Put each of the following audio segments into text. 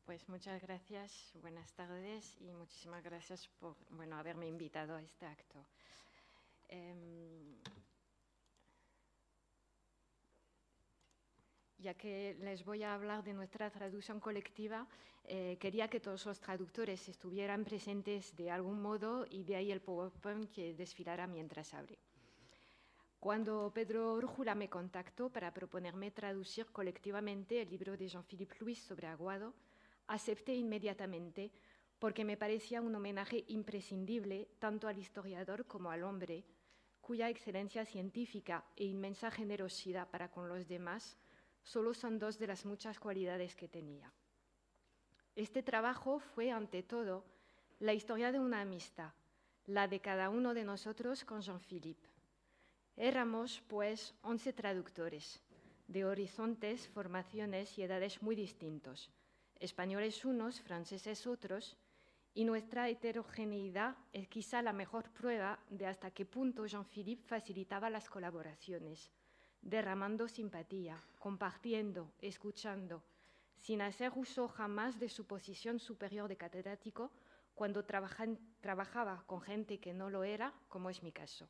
Pues muchas gracias, buenas tardes y muchísimas gracias por haberme invitado a este acto. Ya que les voy a hablar de nuestra traducción colectiva, quería que todos los traductores estuvieran presentes de algún modo y de ahí el PowerPoint que desfilará mientras abre. Cuando Pedro Orjula me contactó para proponerme traducir colectivamente el libro de Jean-Philippe Louis sobre Aguado, acepté inmediatamente porque me parecía un homenaje imprescindible tanto al historiador como al hombre, cuya excelencia científica e inmensa generosidad para con los demás solo son dos de las muchas cualidades que tenía. Este trabajo fue, ante todo, la historia de una amistad, la de cada uno de nosotros con Jean-Philippe. Éramos, pues, 11 traductores, de horizontes, formaciones y edades muy distintos, españoles unos, franceses otros, y nuestra heterogeneidad es quizá la mejor prueba de hasta qué punto Jean-Philippe facilitaba las colaboraciones, derramando simpatía, compartiendo, escuchando, sin hacer uso jamás de su posición superior de catedrático cuando trabajaba con gente que no lo era, como es mi caso.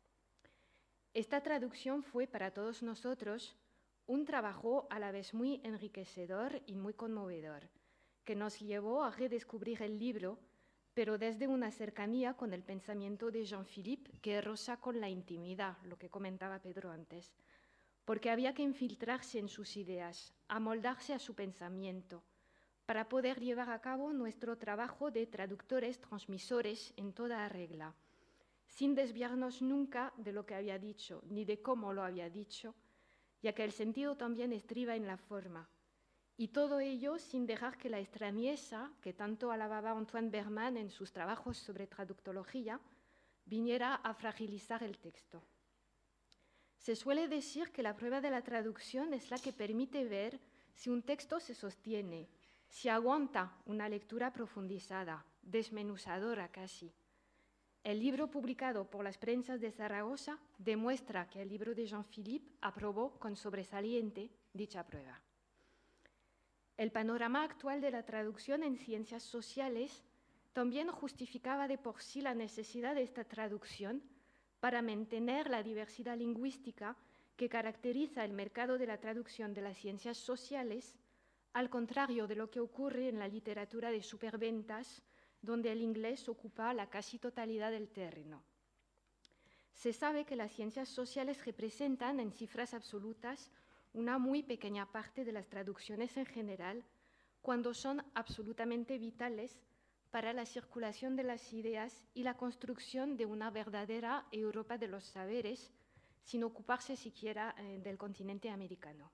Esta traducción fue para todos nosotros un trabajo a la vez muy enriquecedor y muy conmovedor, que nos llevó a redescubrir el libro, pero desde una cercanía con el pensamiento de Jean-Philippe que roza con la intimidad, lo que comentaba Pedro antes, porque había que infiltrarse en sus ideas, amoldarse a su pensamiento, para poder llevar a cabo nuestro trabajo de traductores transmisores en toda regla, sin desviarnos nunca de lo que había dicho, ni de cómo lo había dicho, ya que el sentido también estriba en la forma. Y todo ello sin dejar que la extrañeza, que tanto alababa Antoine Berman en sus trabajos sobre traductología, viniera a fragilizar el texto. Se suele decir que la prueba de la traducción es la que permite ver si un texto se sostiene, si aguanta una lectura profundizada, desmenuzadora casi. El libro publicado por las prensas de Zaragoza demuestra que el libro de Jean-Philippe aprobó con sobresaliente dicha prueba. El panorama actual de la traducción en ciencias sociales también justificaba de por sí la necesidad de esta traducción para mantener la diversidad lingüística que caracteriza el mercado de la traducción de las ciencias sociales, al contrario de lo que ocurre en la literatura de superventas, donde el inglés ocupa la casi totalidad del terreno. Se sabe que las ciencias sociales representan en cifras absolutas una muy pequeña parte de las traducciones en general, cuando son absolutamente vitales para la circulación de las ideas y la construcción de una verdadera Europa de los saberes, sin ocuparse siquiera del continente americano.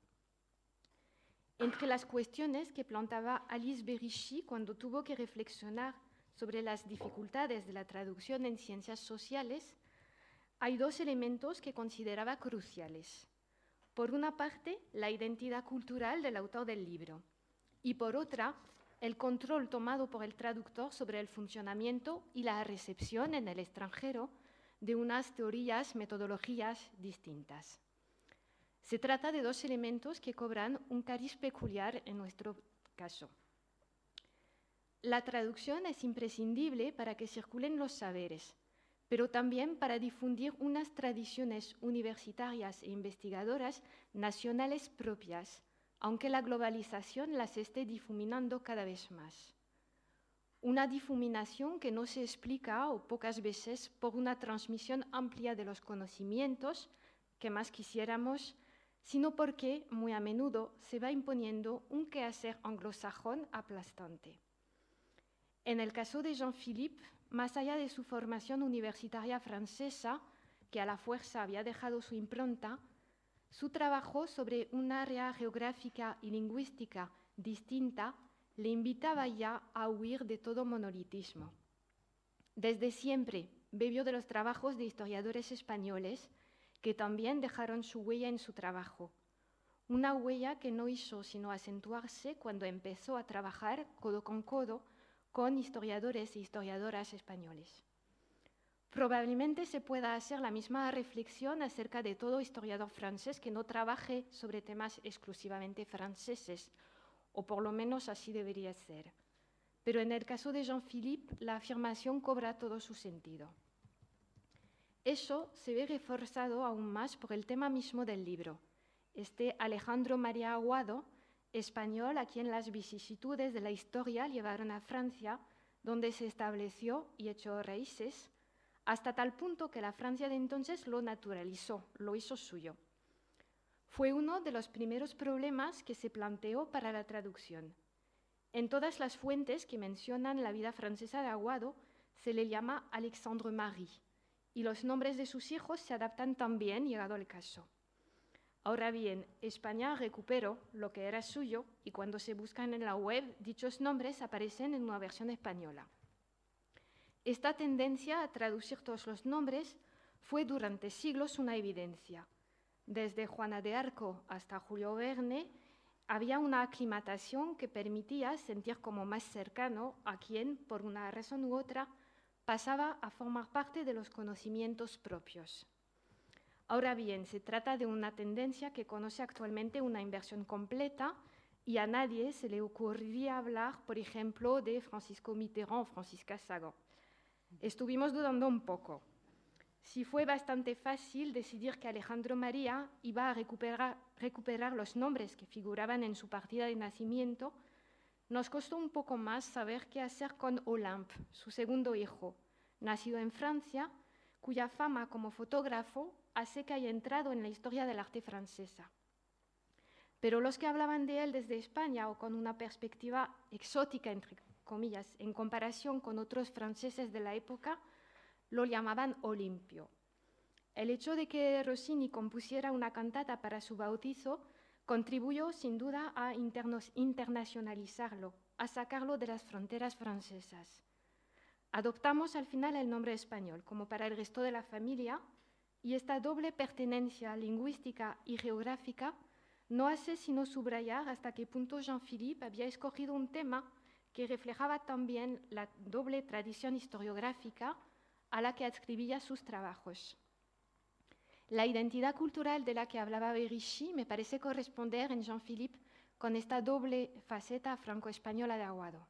Entre las cuestiones que planteaba Alice Berichy cuando tuvo que reflexionar sobre las dificultades de la traducción en ciencias sociales, hay dos elementos que consideraba cruciales. Por una parte, la identidad cultural del autor del libro, y por otra, el control tomado por el traductor sobre el funcionamiento y la recepción en el extranjero de unas teorías, metodologías distintas. Se trata de dos elementos que cobran un cariz peculiar en nuestro caso. La traducción es imprescindible para que circulen los saberes, pero también para difundir unas tradiciones universitarias e investigadoras nacionales propias, aunque la globalización las esté difuminando cada vez más. Una difuminación que no se explica, o pocas veces, por una transmisión amplia de los conocimientos, que más quisiéramos, sino porque, muy a menudo, se va imponiendo un quehacer anglosajón aplastante. En el caso de Jean-Philippe, más allá de su formación universitaria francesa, que a la fuerza había dejado su impronta, su trabajo sobre un área geográfica y lingüística distinta le invitaba ya a huir de todo monolitismo. Desde siempre bebió de los trabajos de historiadores españoles que también dejaron su huella en su trabajo, una huella que no hizo sino acentuarse cuando empezó a trabajar codo con historiadores e historiadoras españoles. Probablemente se pueda hacer la misma reflexión acerca de todo historiador francés que no trabaje sobre temas exclusivamente franceses o por lo menos así debería ser. Pero en el caso de Jean-Philippe, la afirmación cobra todo su sentido. Eso se ve reforzado aún más por el tema mismo del libro. Este Alejandro María Aguado, español a quien las vicisitudes de la historia llevaron a Francia, donde se estableció y echó raíces, hasta tal punto que la Francia de entonces lo naturalizó, lo hizo suyo. Fue uno de los primeros problemas que se planteó para la traducción. En todas las fuentes que mencionan la vida francesa de Aguado se le llama Alexandre Marie, y los nombres de sus hijos se adaptan también, llegado el caso. Ahora bien, España recuperó lo que era suyo y cuando se buscan en la web, dichos nombres aparecen en una versión española. Esta tendencia a traducir todos los nombres fue durante siglos una evidencia. Desde Juana de Arco hasta Julio Verne, había una aclimatación que permitía sentir como más cercano a quien, por una razón u otra, pasaba a formar parte de los conocimientos propios. Ahora bien, se trata de una tendencia que conoce actualmente una inversión completa y a nadie se le ocurriría hablar, por ejemplo, de Francisco Mitterrand o Francisca Sagó. Estuvimos dudando un poco. Si fue bastante fácil decidir que Alejandro María iba a recuperar los nombres que figuraban en su partida de nacimiento, nos costó un poco más saber qué hacer con Olympe, su segundo hijo, nacido en Francia, cuya fama como fotógrafo hace que haya entrado en la historia del arte francesa. Pero los que hablaban de él desde España o con una perspectiva exótica, entre comillas, en comparación con otros franceses de la época, lo llamaban Olimpio. El hecho de que Rossini compusiera una cantata para su bautizo contribuyó sin duda a internacionalizarlo, a sacarlo de las fronteras francesas. Adoptamos al final el nombre español, como para el resto de la familia, y esta doble pertenencia lingüística y geográfica no hace sino subrayar hasta qué punto Jean-Philippe había escogido un tema que reflejaba también la doble tradición historiográfica a la que adscribía sus trabajos. La identidad cultural de la que hablaba Berischi me parece corresponder en Jean-Philippe con esta doble faceta franco-española de Aguado.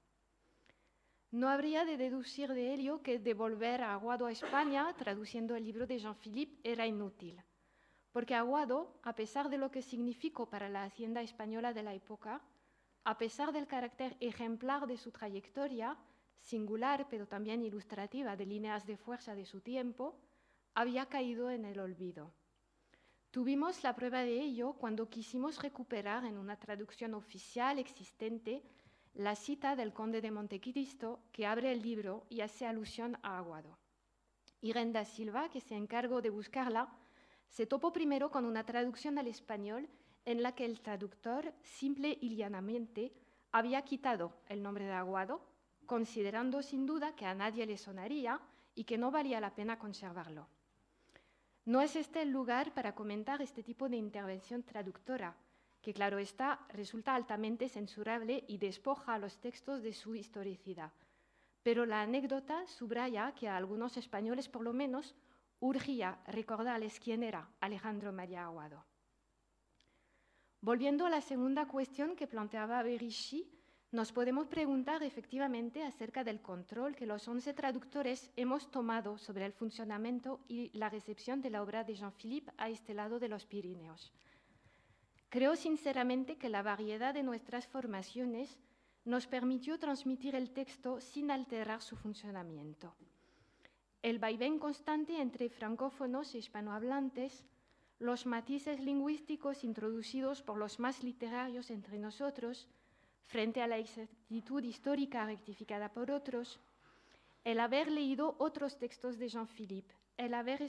No habría de deducir de ello que devolver a Aguado a España, traduciendo el libro de Jean-Philippe, era inútil, porque Aguado, a pesar de lo que significó para la hacienda española de la época, a pesar del carácter ejemplar de su trayectoria, singular pero también ilustrativa de líneas de fuerza de su tiempo, había caído en el olvido. Tuvimos la prueba de ello cuando quisimos recuperar en una traducción oficial existente la cita del conde de Montecristo que abre el libro y hace alusión a Aguado. Irene da Silva, que se encargó de buscarla, se topó primero con una traducción al español en la que el traductor simple y llanamente había quitado el nombre de Aguado, considerando sin duda que a nadie le sonaría y que no valía la pena conservarlo. No es este el lugar para comentar este tipo de intervención traductora, que claro está, resulta altamente censurable y despoja a los textos de su historicidad. Pero la anécdota subraya que a algunos españoles, por lo menos, urgía recordarles quién era Alejandro María Aguado. Volviendo a la segunda cuestión que planteaba Berischi, nos podemos preguntar efectivamente acerca del control que los 11 traductores hemos tomado sobre el funcionamiento y la recepción de la obra de Jean-Philippe a este lado de los Pirineos. Creo sinceramente que la variedad de nuestras formaciones nos permitió transmitir el texto sin alterar su funcionamiento. El vaivén constante entre francófonos y hispanohablantes, los matices lingüísticos introducidos por los más literarios entre nosotros, frente a la exactitud histórica rectificada por otros, el haber leído otros textos de Jean-Philippe, el haberle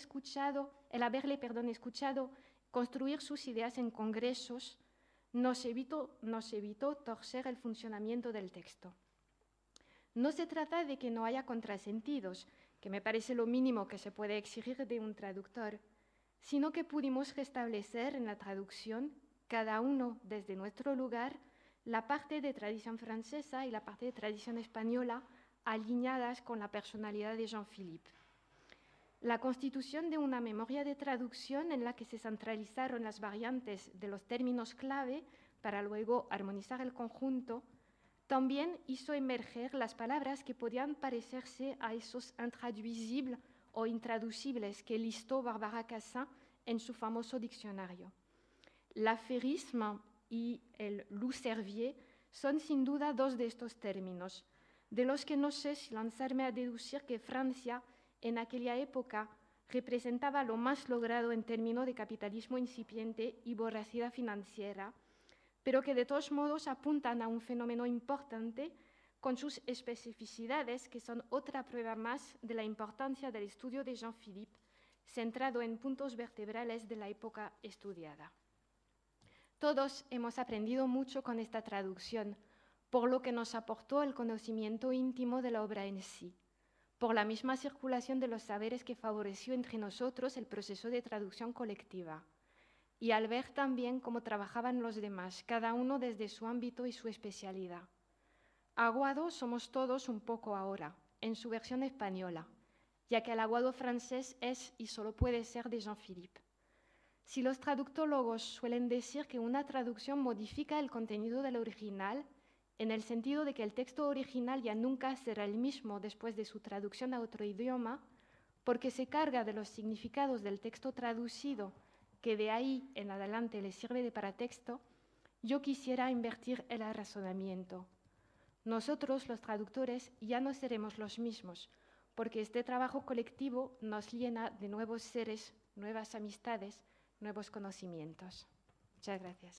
escuchado construir sus ideas en congresos, nos evitó torcer el funcionamiento del texto. No se trata de que no haya contrasentidos, que me parece lo mínimo que se puede exigir de un traductor, sino que pudimos restablecer en la traducción, cada uno desde nuestro lugar, la parte de tradición francesa y la parte de tradición española alineadas con la personalidad de Jean-Philippe. La constitución de una memoria de traducción en la que se centralizaron las variantes de los términos clave para luego armonizar el conjunto, también hizo emerger las palabras que podían parecerse a esos intraduisibles o intraducibles que listó Barbara Cassin en su famoso diccionario. L'affairisme y el loup-cervier son sin duda dos de estos términos, de los que no sé si lanzarme a deducir que Francia en aquella época representaba lo más logrado en términos de capitalismo incipiente y voracidad financiera, pero que de todos modos apuntan a un fenómeno importante con sus especificidades, que son otra prueba más de la importancia del estudio de Jean-Philippe, centrado en puntos vertebrales de la época estudiada. Todos hemos aprendido mucho con esta traducción, por lo que nos aportó el conocimiento íntimo de la obra en sí, por la misma circulación de los saberes que favoreció entre nosotros el proceso de traducción colectiva, y al ver también cómo trabajaban los demás, cada uno desde su ámbito y su especialidad. Aguado somos todos un poco ahora, en su versión española, ya que el aguado francés es y solo puede ser de Jean-Philippe. Si los traductólogos suelen decir que una traducción modifica el contenido del original, en el sentido de que el texto original ya nunca será el mismo después de su traducción a otro idioma, porque se carga de los significados del texto traducido, que de ahí en adelante le sirve de paratexto, yo quisiera invertir el razonamiento. Nosotros, los traductores, ya no seremos los mismos, porque este trabajo colectivo nos llena de nuevos seres, nuevas amistades, nuevos conocimientos. Muchas gracias.